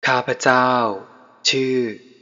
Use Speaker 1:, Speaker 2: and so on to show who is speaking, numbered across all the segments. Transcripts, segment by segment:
Speaker 1: ข้าพเจ้าชื่อ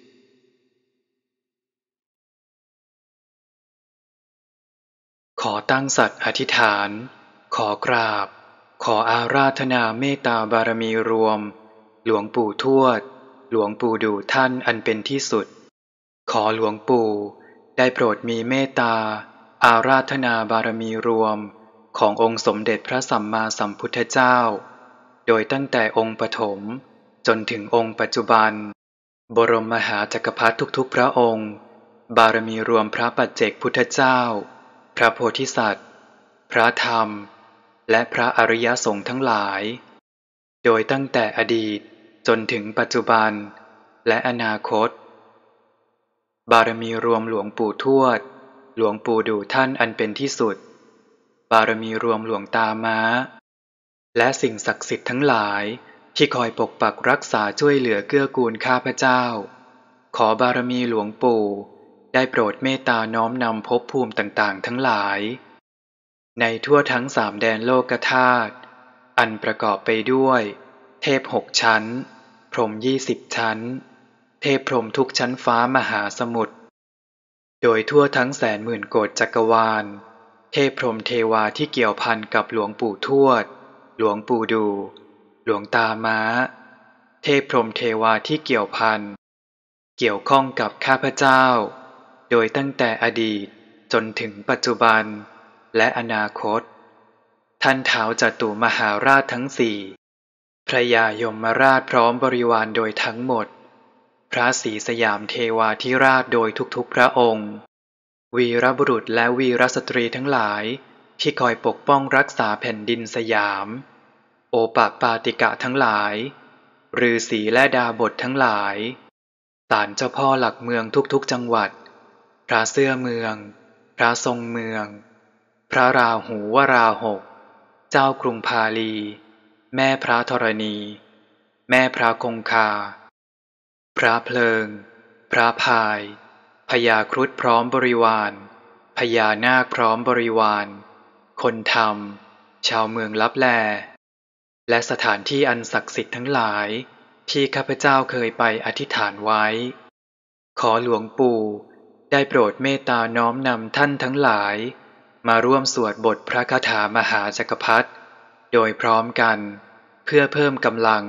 Speaker 1: ขอตั้งสัตย์อธิษฐานขอกราบขออาราธนาเมตตาบารมีรวมหลวงปู่ทวดหลวงปู่ดูท่านอันเป็นที่สุดขอหลวงปู่ได้โปรดมีเมตตาอาราธนาบารมีรวมขององค์สมเด็จพระสัมมาสัมพุทธเจ้าโดยตั้งแต่องค์ปฐมจนถึงองค์ปัจจุบันบรมมหาจักรพรรดิทุกๆพระองค์บารมีรวมพระปัจเจกพุทธเจ้าพระโพธิสัตว์พระธรรมและพระอริยสงฆ์ทั้งหลายโดยตั้งแต่อดีตจนถึงปัจจุบันและอนาคตบารมีรวมหลวงปู่ทวดหลวงปู่ดูท่านอันเป็นที่สุดบารมีรวมหลวงตาม้าและสิ่งศักดิ์สิทธิ์ทั้งหลายที่คอยปกปักรักษาช่วยเหลือเกื้อกูลข้าพเจ้าขอบารมีหลวงปู่ได้โปรดเมตตาน้อมนำภพภูมิต่างๆทั้งหลายในทั่วทั้งสามแดนโลกธาตุอันประกอบไปด้วยเทพ6 ชั้นพรหม20 ชั้นเทพพรหมทุกชั้นฟ้ามหาสมุทรโดยทั่วทั้ง100,000 โกฏจักรวาลเทพพรหมเทวาที่เกี่ยวพันกับหลวงปู่ทวดหลวงปู่ดูหลวงตาม้าเทพพรหมเทวาที่เกี่ยวพันเกี่ยวข้องกับข้าพเจ้าโดยตั้งแต่อดีตจนถึงปัจจุบันและอนาคตท่านท้าวจตุมหาราชทั้งสี่พระยายมราชพร้อมบริวารโดยทั้งหมดพระศรีสยามเทวาธิราชโดยทุกๆพระองค์วีรบุรุษและวีรสตรีทั้งหลายที่คอยปกป้องรักษาแผ่นดินสยามโอปปาติกะทั้งหลายฤาษีและดาบสทั้งหลายศาลเจ้าพ่อหลักเมืองทุกๆจังหวัดพระเสื้อเมืองพระทรงเมืองพระราหูวราหกเจ้ากรุงพาลีแม่พระธรณีแม่พระคงคาพระเพลิงพระพายพญาครุฑพร้อมบริวารพญานาคพร้อมบริวารคนธรรมชาวเมืองลับแลและสถานที่อันศักดิ์สิทธิ์ทั้งหลายที่ข้าพเจ้าเคยไปอธิษฐานไว้ขอหลวงปู่ได้โปรดเมตตาน้อมนำท่านทั้งหลายมาร่วมสวดบทพระคาถามหาจักรพรรดิโดยพร้อมกันเพื่อเพิ่มกำลัง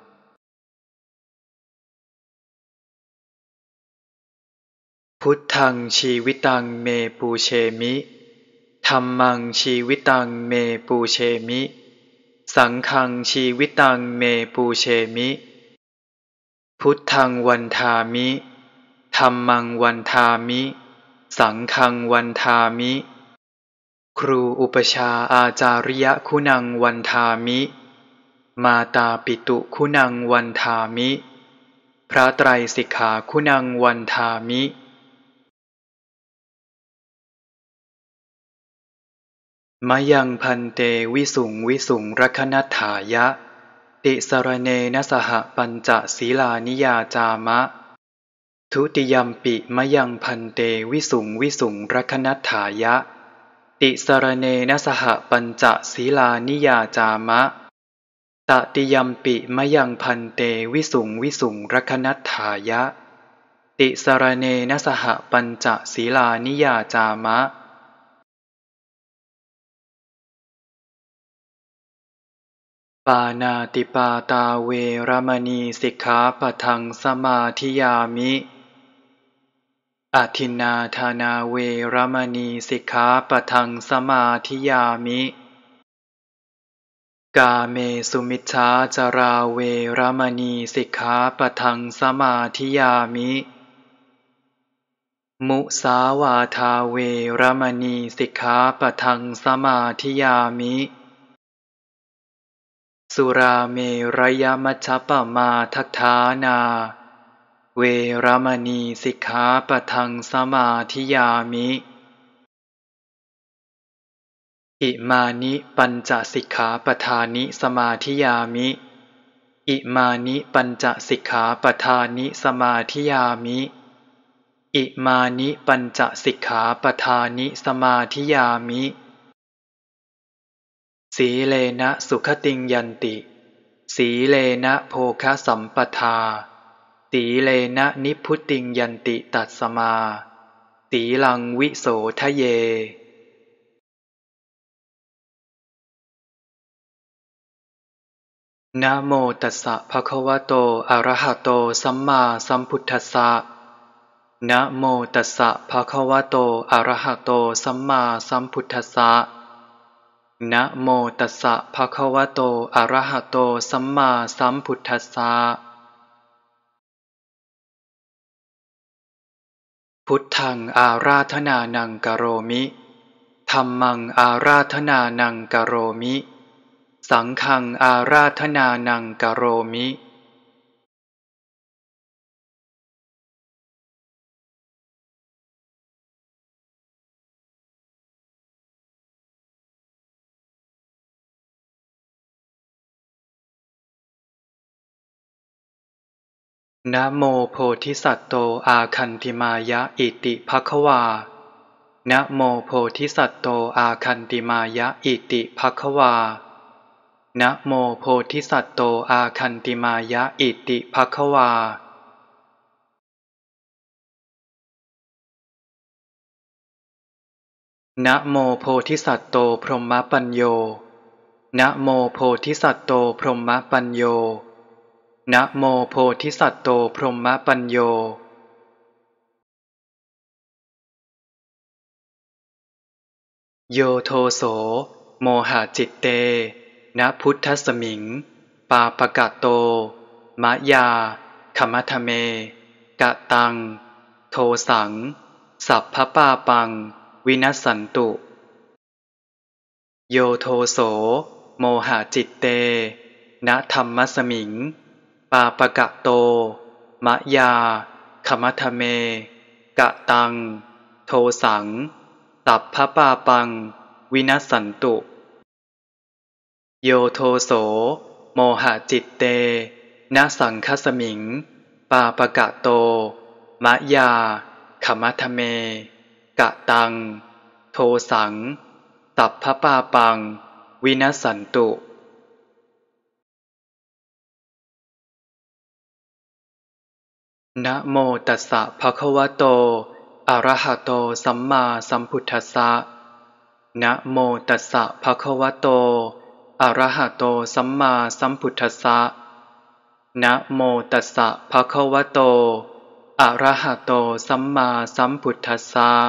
Speaker 1: พุทธังชีวิตังเมปูเชมิธัมมังชีวิตังเมปูเชมิสังฆังชีวิตังเมปูเชมิพุทธังวันทามิธัมมังวันทามิสังฆังวันทามิครูอุปชาอาจาริยคุณังวันทามิมาตาปิตุคุณังวันทามิพระไตรสิกขาคุณังวันทามิมะยังพันเตวิสุงวิสุงรัคนัฏฐายะติสรเนนะสหปัญจศีลานิยาจามะทุติยัมปิมะยังพันเตวิสุงวิสุงรัคนัฏฐายะติสรเนนะสหปัญจศีลานิยาจามะตติยัมปิมะยังพันเตวิสุงวิสุงรัคนัฏฐายะติสรเนนะสหปัญจศีลานิยาจามะปานาติปาตาเวรมณีสิกขาปะทังสมาธิยามิอทินนาธานาเวรมณีสิกขาปะทังสมาธิยามิกาเมสุมิจฉาจาราเวรมณีสิกขาปะทังสมาธิยามิมุสาวาทาเวรมณีสิกขาปะทังสมาธิยามิสุราเมรยมัชฌัปปมาทัฏฐานาเวรมณีสิกขาปะทังสมาธิยามิอิมานิปัญจสิกขาปทานิสมาธิยามิอิมานิปัญจสิกขาปทานิสมาธิยามิอิมานิปัญจสิกขาปทานิสมาธิยามิสีเลนะสุขติงยันติสีเลนะโภคสัมปทาสีเลนะนิพพุติงยันติตัสมาสีลังวิโสทะเยนะโมตัสสะภะคะวะโตอะระหะโตสัมมาสัมพุทธัสสะนะโมตัสสะภะคะวะโตอะระหะโตสัมมาสัมพุทธัสสะนะโมตัสสะภะคะวะโตอะระหะโตสัมมาสัมพุทธัสสะพุทธังอาราธนานังกโรมิธัมมังอาราธนานังกโรมิสังฆังอาราธนานังกโรมินะโมโพธิสัตโตอาคันติมายะอิติภควานะโมโพธิสัตโตอาคันติมายะอิติภควานะโมโพธิสัตโตอาคันติมายะอิติภควานะโมโพธิสัตโตพรหมปัญโยนะโมโพธิสัตโตพรหมปัญโยนะโมโพธิสัตโตพรหมปัญโยโยโทโสโมหะจิตเตนะพุทธสมิงปาปกะโตมะยาขมัทเมกะตังโทสังสัพพปาปังวินัสสันตุโยโทโสโมหะจิตเตนะธัมมสมิงปาปกะโตมะยาขมัทเมกะตังโทสังสัพพปาปังวินัสสันตุโยโทโสโมหะจิตเตนะสังคสมิงปาปกะโตมะยาขมัทเมกะตังโทสังสัพพปาปังวินัสสันตุนะโมตัสสะภะคะวะโตอะระหะโตสัมมาสัมพุทธัสสะนะโมตัสสะภะคะวะโตอะระหะโตสัมมาสัมพุทธัสสะนะโมตัสสะภะคะวะโตอะระหะโตสัมมาสัมพุทธัสสะ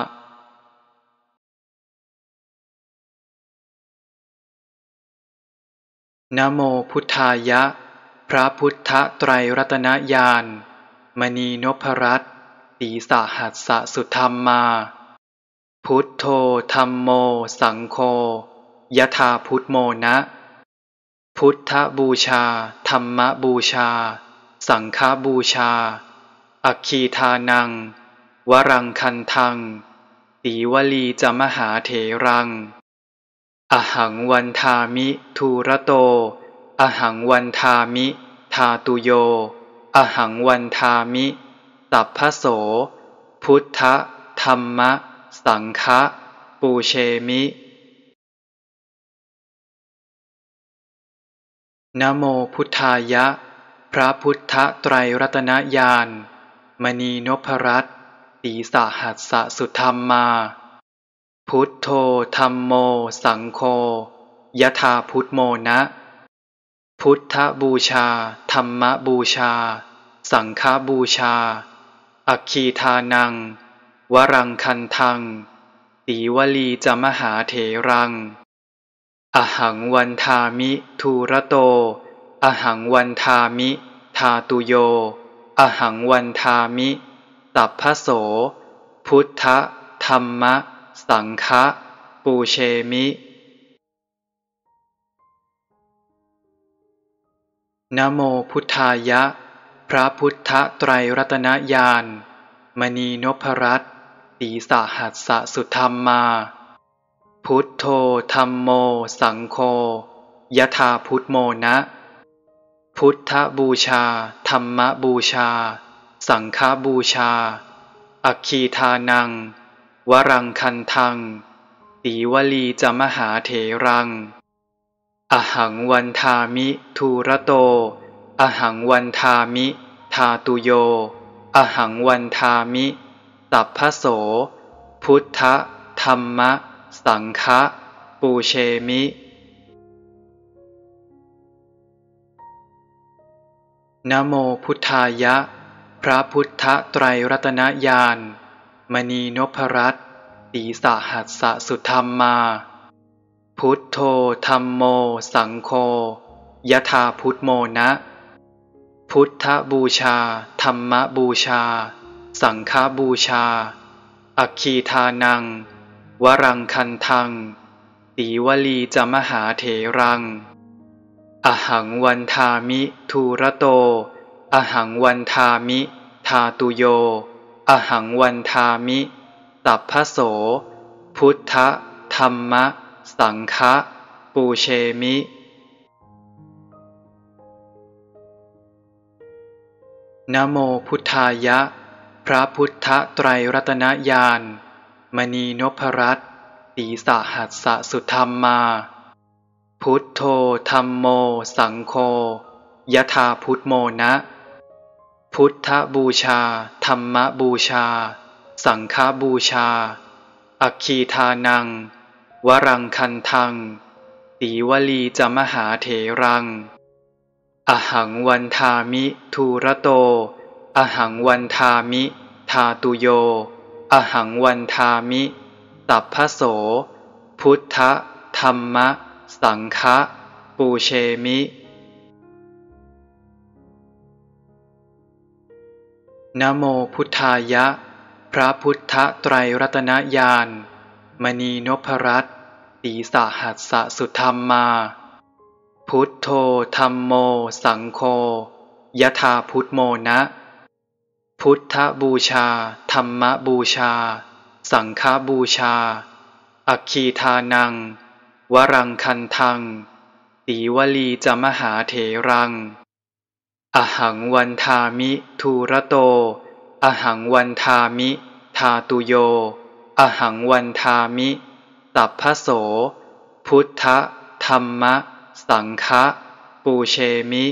Speaker 1: นะโมพุทธายะพระพุทธไตรรัตนญาณมณีนพรัตน์สีสหัสสะสุธรรมมาพุทโธธัมโมสังโฆยถาพุทโมนะพุทธบูชาธัมมบูชาสังฆบูชาอัคคีทานังวรังคันทังสีวลีจมหาเถรังอหังวันทามิทูระโตอหังวันทามิทาตุโยอหังวันทามิสัพพโสพุทธธัมมสังฆปูเชมินะโมพุทธายะพระพุทธไตรรัตนญาณมณีนพรัตน์สีสหัสสะสุธรรมมาพุทโธธัมโมสังโฆยถาพุทโมนะพุทธบูชาธัมมบูชาสังฆบูชาอัคคีทานังวรังคันทังสีวลีจมหาเถรังอหังวันทามิทูระโตอหังวันทามิทาตุโยอหังวันทามิสัพพโสพุทธธัมมสังฆปูเชมินะโมพุทธายะพระพุทธไตรรัตนญาณมณีนพรัตน์สีสหัสสะสุธรรมมาพุทโธธัมโมสังโฆยถาพุทโมนะพุทธบูชาธัมมบูชาสังฆบูชาอัคคีทานังวรังคันทังสีวลีจมหาเถรังอหังวันทามิทูระโตอหังวันทามิทาตุโยอหังวันทามิสัพพโสพุทธธัมมะสังฆะปูเชมินะโมพุทธายะพระพุทธไตรรัตนญาณมณีนพรัตน์สีสหัสสะสุธรรมาพุทโธธัมโมสังโฆยถาพุทโมนะพุทธบูชาธัมมบูชาสังฆบูชาอัคคีทานังวรังคันทังสีวลีจมหาเถรังอหังวันทามิทูระโตอหังวันทามิทาตุโยอหังวันทามิสัพพโสพุทธธัมมะสังฆะปูเชมินะโมพุทธายะพระพุทธไตรรัตนญาณมณีนพรัตน์สีสหัสสะสุธรรมาพุทโธธัมโมสังโฆยถาพุทโมนะพุทธบูชาธัมมบูชาสังฆบูชาอัคคีทานังวรังคันทังสีวลีจมหาเถรังอหังวันทามิทูระโตอหังวันทามิทาตุโยอหังวันทามิสัพพโสพุทธธัมมะสังฆะปูเชมินะโมพุทธายะพระพุทธไตรรัตนญาณมณีนพรัตน์สีสหัสสะสุธรรมาพุทโธธัมโมสังโฆยถาพุทโมนะพุทธบูชาธัมมบูชาสังฆบูชาอัคคีทานังวรังคันทังสีวลีจมหาเถรังอหังวันทามิทูระโตอหังวันทามิทาตุโยอหังวันทามิสัพพโสพุทธธัมมะสังฆะปูเชมิ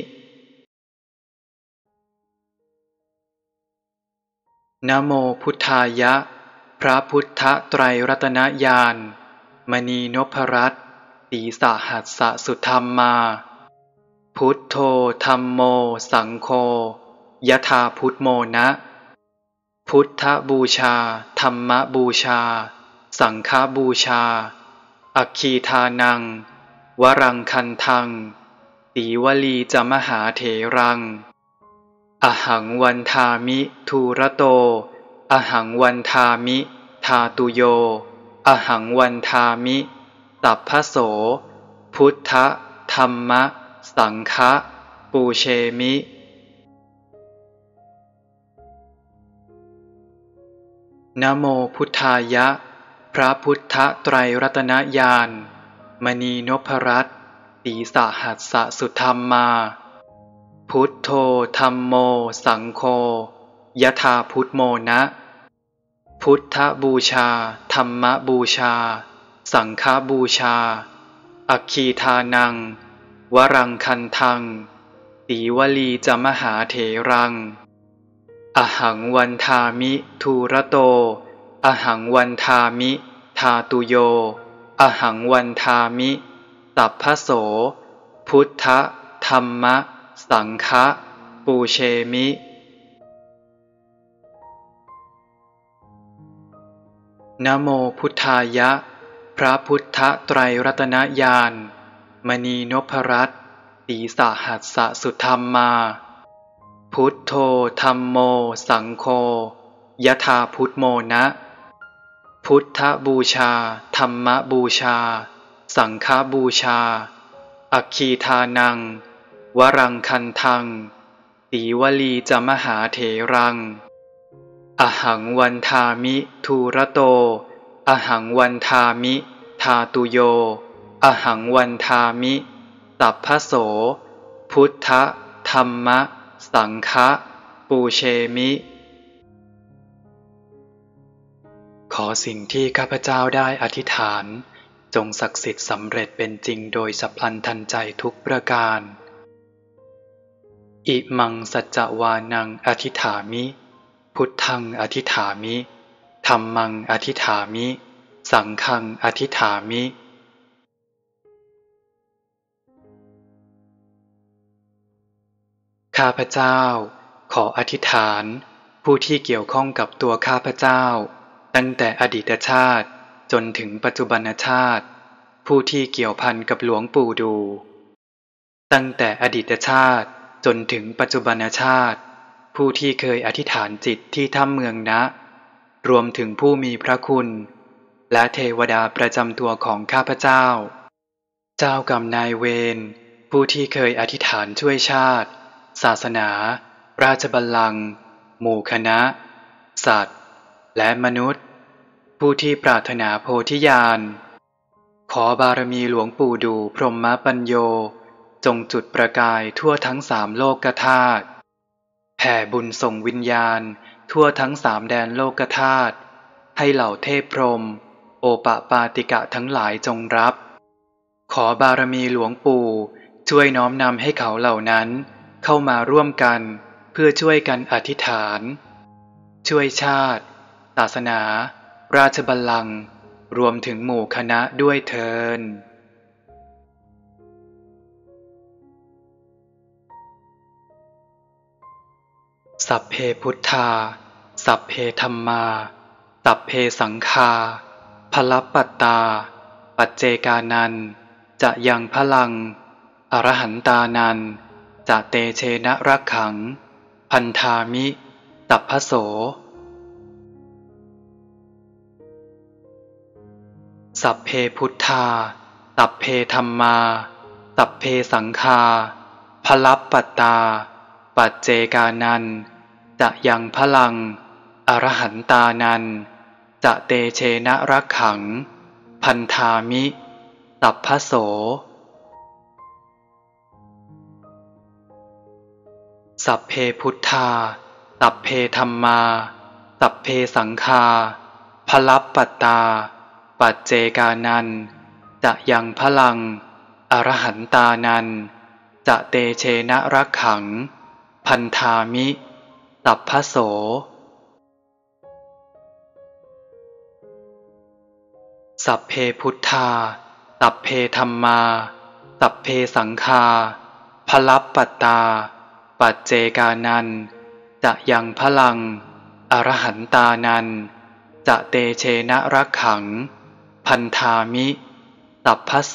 Speaker 1: นะโมพุทธายะพระพุทธไตรรัตนญาณมณีนพรัตน์สีสหัสสะสุธรรมาพุทโธธัมโมสังโฆยถาพุทโมนะพุทธบูชาธัมมบูชาสังฆบูชาอัคคีทานังวรังคันทังสีวลีจมหาเถรังอหังวันทามิทูระโตอหังวันทามิทาตุโยอหังวันทามิสัพพโสพุทธธัมมะสังฆะปูเชมินะโมพุทธายะพระพุทธไตรรัตนญาณมณีนพรัตน์สีสหัสสะสุธรรมาพุทโธธัมโมสังโฆยถาพุทโมนะพุทธบูชาธัมมบูชาสังฆบูชาอัคคีทานังวรังคันทังสีวลีจมหาเถรังอหังวันทามิทูระโตอหังวันทามิทาตุโยอหังวันทามิสัพพโสพุทธธัมมะสังฆะปูเชมินะโมพุทธายะพระพุทธไตรรัตนญาณมณีนพรัตน์สีสหัสสะสุธรรมาพุทโธธัมโมสังโฆยถาพุทโมนะพุทธบูชาธัมมบูชาสังฆบูชาอัคคีทานังวรังคันทังสีวลีจมหาเถรังอหังวันทามิทูระโตอหังวันทามิทาตุโยอหังวันทามิสัพพโสพุทธธัมมะสังฆะปูเชมิ ขอสิ่งที่ข้าพเจ้าได้อธิษฐานจงศักดิ์สิทธิ์สำเร็จเป็นจริงโดยฉับพลันทันใจทุกประการอิมังสัจจวานังอธิษฐามิพุทธังอธิษฐามิธัมมังอธิษฐามิสังฆังอธิษฐามิข้าพเจ้าขออธิษฐานผู้ที่เกี่ยวข้องกับตัวข้าพเจ้าตั้งแต่อดีตชาติจนถึงปัจจุบันชาติผู้ที่เกี่ยวพันกับหลวงปู่ดูตั้งแต่อดีตชาติจนถึงปัจจุบันชาติผู้ที่เคยอธิษฐานจิตที่ถ้ำเมืองนะรวมถึงผู้มีพระคุณและเทวดาประจำตัวของข้าพเจ้าเจ้ากรรมนายเวรผู้ที่เคยอธิษฐานช่วยชาติศาสนาราชบัลลังก์หมู่คณะสัตว์และมนุษย์ผู้ที่ปรารถนาโพธิญาณขอบารมีหลวงปู่ดูพรหมปัญโยจงจุดประกายทั่วทั้ง3โลกธาตุแผ่บุญส่งวิญญาณทั่วทั้ง3แดนโลกธาตุให้เหล่าเทพพรหมโอปปาติกะทั้งหลายจงรับขอบารมีหลวงปู่ช่วยน้อมนำให้เขาเหล่านั้นเข้ามาร่วมกันเพื่อช่วยกันอธิษฐานช่วยชาติศาสนาราชบัลลังก์รวมถึงหมู่คณะด้วยเถิดสัพเพพุทธาสัพเพธัมมาสัพเพสังฆาพลัปปัตตาปัจเจกานันจะยังพลังอรหันตานันจะเตเชนะรักขังพันธามิตัพพโสสัพเพพุทธาสัพเพธัมมาสัพเพสังฆาพลัปปัตตาปัจเจกานันจะยังพลังอรหันตานันจะเตเชนะรักขังพันธามิตัพพโสสัพเพพุทธาสัพเพธัมมาสัพเพสังฆาพลัปปัตตาปัจเจกานันจะยังพลังอรหันตานันจะเตเชนะรักขังพันธามิตัพพโสสัพเพพุทธาสัพเพธัมมาสัพเพสังฆาพลัปปัตตาปัจเจกานันจะยังพลังอรหันตานันจะเตเชนะรักขังพันธามิตัพพโส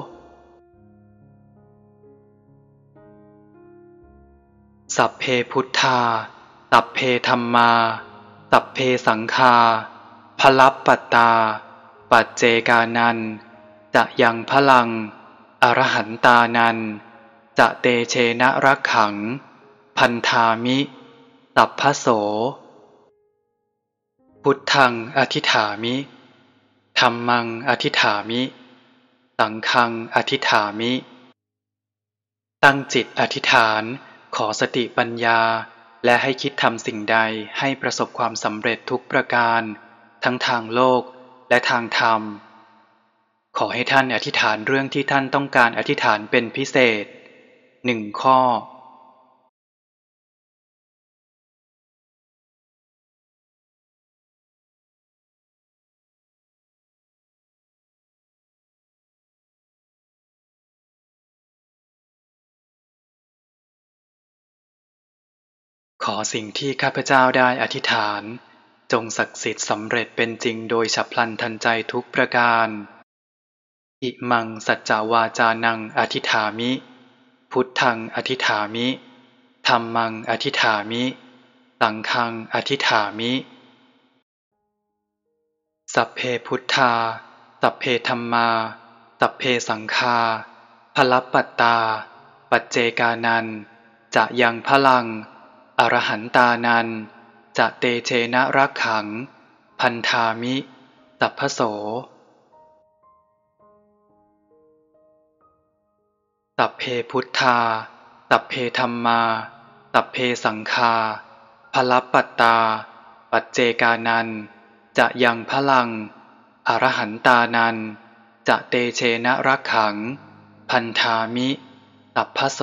Speaker 1: สัพเพพุทธาสัพเพธัมมาสัพเพสังฆาพลัปปัตตาปัจเจกานันจะยังพลังอรหันตานันจะเตเชนะรักขังพันธามิตัพพโสพุทธังอธิษฐามิธัมมังอธิษฐามิสังฆังอธิษฐามิตั้งจิตอธิษฐานขอสติปัญญาและให้คิดทำสิ่งใดให้ประสบความสำเร็จทุกประการทั้งทางโลกและทางธรรมขอให้ท่านอธิษฐานเรื่องที่ท่านต้องการอธิษฐานเป็นพิเศษ1 ข้อขอสิ่งที่ข้าพเจ้าได้อธิษฐานจงศักดิ์สิทธิ์สำเร็จเป็นจริงโดยฉับพลันทันใจทุกประการอิมังสัจจวาจานังอธิษฐามิพุทธังอธิษฐามิธัมมังอธิษฐามิสังฆังอธิษฐามิสัพเพพุทธาสัพเพธัมมาสัพเพสังฆาพลัปปัตตาปัจเจกานันจะยังพลังอรหันตานันจะเตเชนะรักขังพันธามิตัพพโสสัพเพพุทธาสัพเพธัมมาสัพเพสังฆาพลัปปัตตาปัจเจกานันจะยังพลังอรหันตานันจะเตเชนะรักขังพันธามิตัพพโส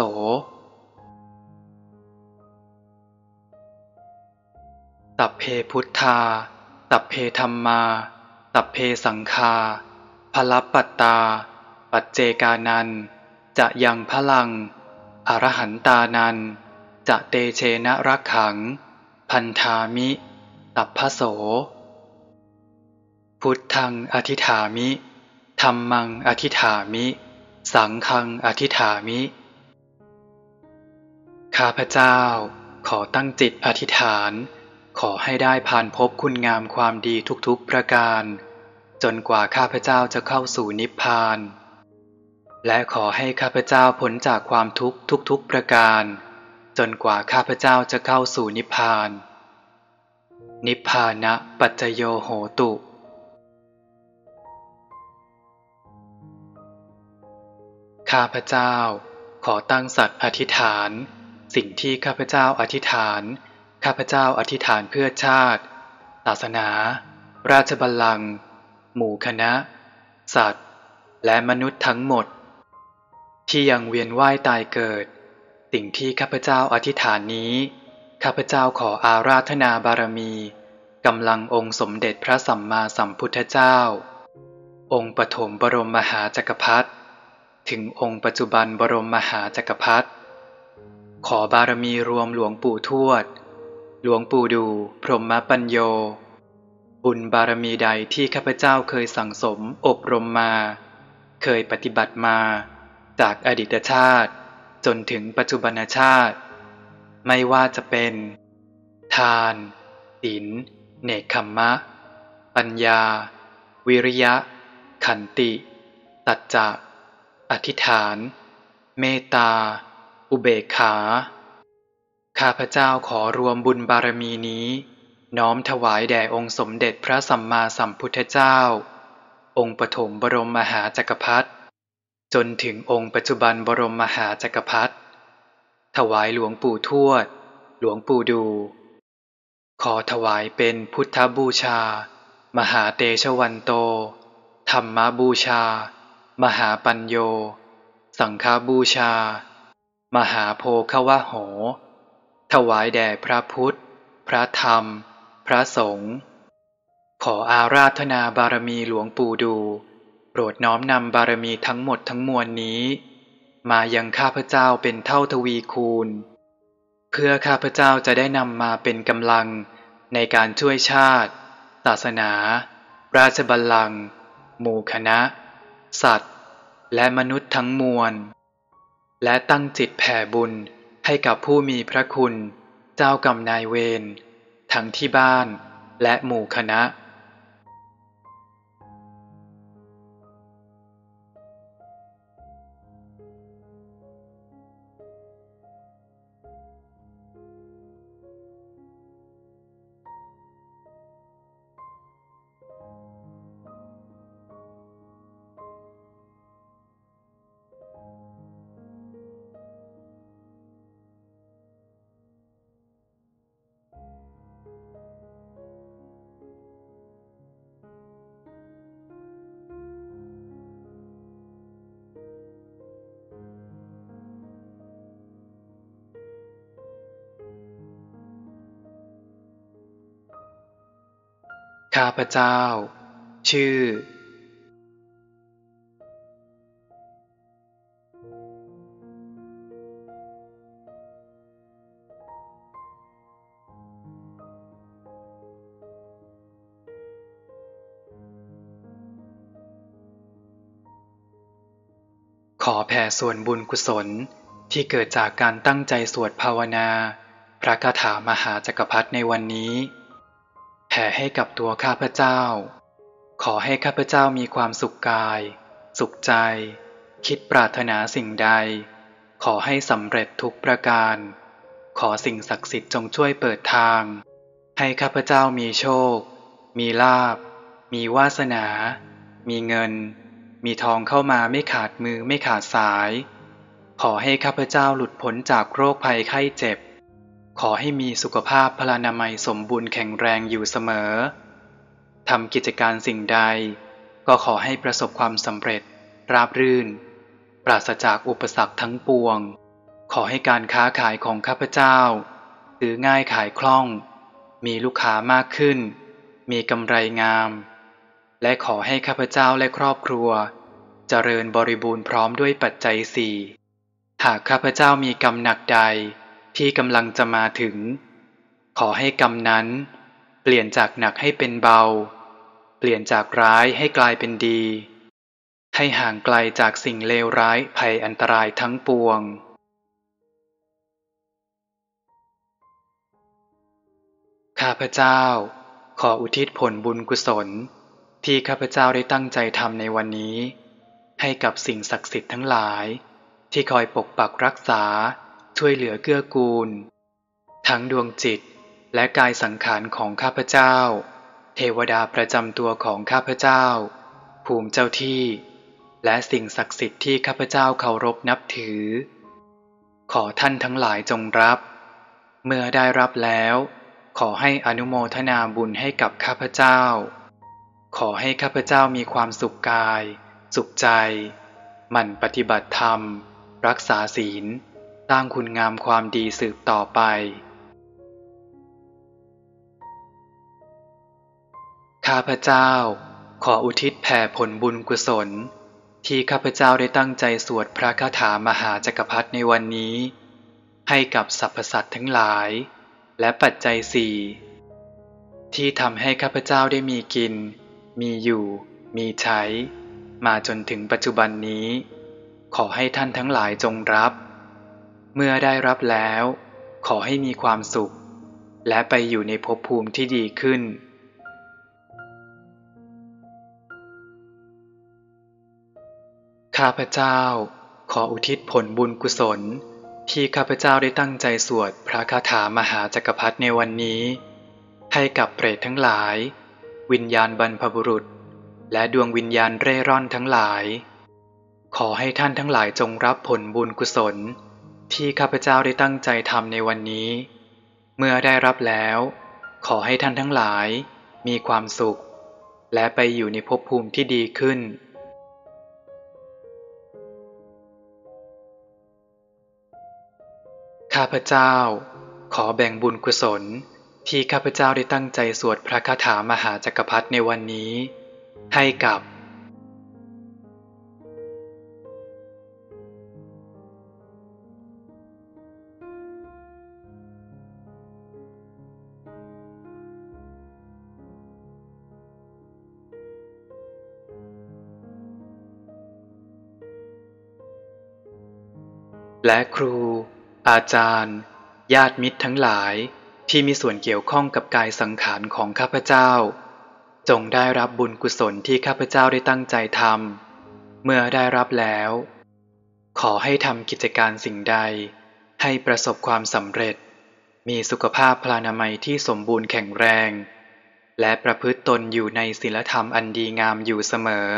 Speaker 1: ตัพเพพุทธาตัพเพธัมมาตัพเพสังฆาพลัปปัตตาปัจเจกานันจะยังพลังอรหันตานันจะเตเชนะรักขังพันธามิตัพพโสพุทธังอธิฐามิธัมมังอธิฐามิสังฆังอธิฐามิข้าพเจ้าขอตั้งจิตอธิษฐานขอให้ได้ผ่านพบคุณงามความดีทุกๆประการจนกว่าข้าพเจ้าจะเข้าสู่นิพพานและขอให้ข้าพเจ้าพ้นจากความทุกข์ทุกๆประการจนกว่าข้าพเจ้าจะเข้าสู่นิพพานนิพพานะปัจจโยโหตุข้าพเจ้าขอตั้งสัตย์อธิษฐานสิ่งที่ข้าพเจ้าอธิษฐานข้าพเจ้าอธิษฐานเพื่อชาติศาสนาราชบัลลังก์หมู่คณะสัตว์และมนุษย์ทั้งหมดที่ยังเวียนว่ายตายเกิดสิ่งที่ข้าพเจ้าอธิษฐานนี้ข้าพเจ้าขออาราธนาบารมีกำลังองค์สมเด็จพระสัมมาสัมพุทธเจ้าองค์ปฐมบรมมหาจักรพรรดิถึงองค์ปัจจุบันบรมมหาจักรพรรดิขอบารมีรวมหลวงปู่ทวดหลวงปู่ดูพรหมปัญโยบุญบารมีใดที่ข้าพเจ้าเคยสั่งสมอบรมมาเคยปฏิบัติมาจากอดีตชาติจนถึงปัจจุบันชาติไม่ว่าจะเป็นทานศีลเนกขัมมะปัญญาวิริยะขันติสัจจะอธิษฐานเมตตาอุเบกขาข้าพเจ้าขอรวมบุญบารมีนี้น้อมถวายแด่องค์สมเด็จพระสัมมาสัมพุทธเจ้าองค์ปฐมบรมมหาจักรพรรดิจนถึงองค์ปัจจุบันบรมมหาจักรพรรดิถวายหลวงปู่ทวดหลวงปู่ดูขอถวายเป็นพุทธบูชามหาเตชะวันโตธรรมบูชามหาปัญโยสังฆบูชามหาโพควโหถวายแด่พระพุทธพระธรรมพระสงฆ์ขออาราธนาบารมีหลวงปู่ดูโปรดน้อมนำบารมีทั้งหมดทั้งมวลนี้มายังข้าพเจ้าเป็นเท่าทวีคูณเพื่อข้าพเจ้าจะได้นำมาเป็นกำลังในการช่วยชาติศาสนาราชบัลลังก์หมู่คณะสัตว์และมนุษย์ทั้งมวลและตั้งจิตแผ่บุญให้กับผู้มีพระคุณเจ้ากรรมนายเวรทั้งที่บ้านและหมู่คณะข้าพเจ้าชื่อขอแผ่ส่วนบุญกุศลที่เกิดจากการตั้งใจสวดภาวนาพระคาถามหาจักรพรรดิในวันนี้แผ่ให้กับตัวข้าพเจ้าขอให้ข้าพเจ้ามีความสุขกายสุขใจคิดปรารถนาสิ่งใดขอให้สำเร็จทุกประการขอสิ่งศักดิ์สิทธิ์จงช่วยเปิดทางให้ข้าพเจ้ามีโชคมีลาภมีวาสนามีเงินมีทองเข้ามาไม่ขาดมือไม่ขาดสายขอให้ข้าพเจ้าหลุดพ้นจากโรคภัยไข้เจ็บขอให้มีสุขภาพพลานามัยสมบูรณ์แข็งแรงอยู่เสมอทำกิจการสิ่งใดก็ขอให้ประสบความสำเร็จราบรื่นปราศจากอุปสรรคทั้งปวงขอให้การค้าขายของข้าพเจ้าซื้อง่ายขายคล่องมีลูกค้ามากขึ้นมีกำไรงามและขอให้ข้าพเจ้าและครอบครัวเจริญบริบูรณ์พร้อมด้วยปัจจัยสี่หากข้าพเจ้ามีกรรมหนักใดที่กำลังจะมาถึงขอให้กรรมนั้นเปลี่ยนจากหนักให้เป็นเบาเปลี่ยนจากร้ายให้กลายเป็นดีให้ห่างไกลจากสิ่งเลวร้ายภัยอันตรายทั้งปวงข้าพเจ้าขออุทิศผลบุญกุศลที่ข้าพเจ้าได้ตั้งใจทำในวันนี้ให้กับสิ่งศักดิ์สิทธิ์ทั้งหลายที่คอยปกปักรักษาช่วยเหลือเกื้อกูลทั้งดวงจิตและกายสังขารของข้าพเจ้าเทวดาประจำตัวของข้าพเจ้าภูมิเจ้าที่และสิ่งศักดิ์สิทธิ์ที่ข้าพเจ้าเคารพนับถือขอท่านทั้งหลายจงรับเมื่อได้รับแล้วขอให้อนุโมทนาบุญให้กับข้าพเจ้าขอให้ข้าพเจ้ามีความสุขกายสุขใจหมั่นปฏิบัติธรรมรักษาศีลสร้างคุณงามความดีสืบต่อไปข้าพเจ้าขออุทิศแผ่ผลบุญกุศลที่ข้าพเจ้าได้ตั้งใจสวดพระคาถามหาจักรพรรดิในวันนี้ให้กับสรรพสัตว์ทั้งหลายและปัจจัยสี่ที่ทำให้ข้าพเจ้าได้มีกินมีอยู่มีใช้มาจนถึงปัจจุบันนี้ขอให้ท่านทั้งหลายจงรับเมื่อได้รับแล้วขอให้มีความสุขและไปอยู่ในภพภูมิที่ดีขึ้นข้าพเจ้าขออุทิศผลบุญกุศลที่ข้าพเจ้าได้ตั้งใจสวดพระคาถามหาจักรพรรดิในวันนี้ให้กับเปรตทั้งหลายวิญญาณบรรพบุรุษและดวงวิญญาณเร่ร่อนทั้งหลายขอให้ท่านทั้งหลายจงรับผลบุญกุศลที่ข้าพเจ้าได้ตั้งใจทำในวันนี้เมื่อได้รับแล้วขอให้ท่านทั้งหลายมีความสุขและไปอยู่ในภพภูมิที่ดีขึ้นข้าพเจ้าขอแบ่งบุญกุศลที่ข้าพเจ้าได้ตั้งใจสวดพระคาถามหาจักรพรรดิในวันนี้ให้กับและครูอาจารย์ญาติมิตรทั้งหลายที่มีส่วนเกี่ยวข้องกับกายสังขารของข้าพเจ้าจงได้รับบุญกุศลที่ข้าพเจ้าได้ตั้งใจทำเมื่อได้รับแล้วขอให้ทำกิจการสิ่งใดให้ประสบความสำเร็จมีสุขภาพพลานามัยที่สมบูรณ์แข็งแรงและประพฤติตนอยู่ในศีลธรรมอันดีงามอยู่เสมอ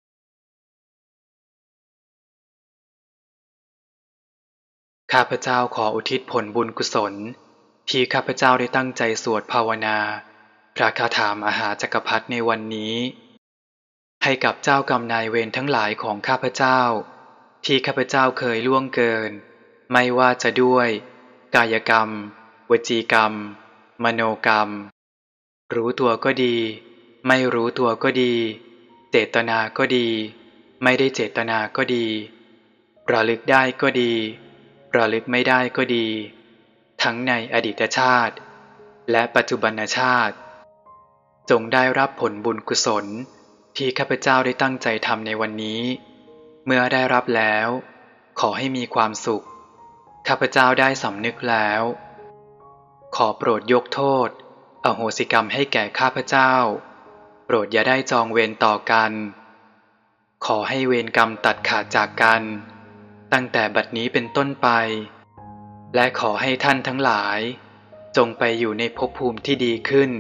Speaker 1: ข้าพเจ้าขออุทิศผลบุญกุศลที่ข้าพเจ้าได้ตั้งใจสวดภาวนาพระคาถามหาจักรพรรดิในวันนี้ให้กับเจ้ากรรมนายเวรทั้งหลายของข้าพเจ้าที่ข้าพเจ้าเคยล่วงเกินไม่ว่าจะด้วยกายกรรมวจีกรรมมโนกรรมรู้ตัวก็ดีไม่รู้ตัวก็ดีเจตนาก็ดีไม่ได้เจตนาก็ดีระลึกได้ก็ดีระลึกไม่ได้ก็ดีทั้งในอดีตชาติและปัจจุบันชาติจงได้รับผลบุญกุศลที่ข้าพเจ้าได้ตั้งใจทำในวันนี้เมื่อได้รับแล้วขอให้มีความสุขข้าพเจ้าได้สำนึกแล้วขอโปรดยกโทษอโหสิกรรมให้แก่ข้าพเจ้าโปรดอย่าได้จองเวรต่อกันขอให้เวรกรรมตัดขาดจากกันตั้งแต่บัดนี้เป็นต้นไปและขอให้ท่านทั้งหลายจงไปอยู่ในภพภูมิที่ดีขึ้น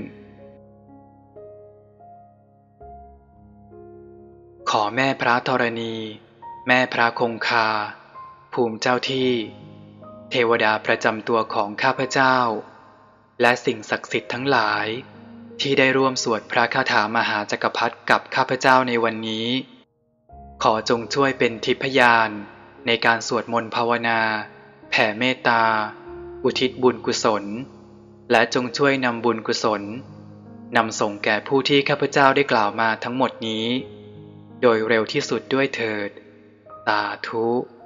Speaker 1: ขอแม่พระธรณีแม่พระคงคาภูมิเจ้าที่เทวดาประจำตัวของข้าพเจ้าและสิ่งศักดิ์สิทธิ์ทั้งหลายที่ได้ร่วมสวดพระคาถามหาจักรพรรดิกับข้าพเจ้าในวันนี้ ขอจงช่วยเป็นทิพยานในการสวดมนต์ภาวนาแผ่เมตตาอุทิศบุญกุศลและจงช่วยนำบุญกุศลนำส่งแก่ผู้ที่ข้าพเจ้าได้กล่าวมาทั้งหมดนี้โดยเร็วที่สุดด้วยเถิดสาธุ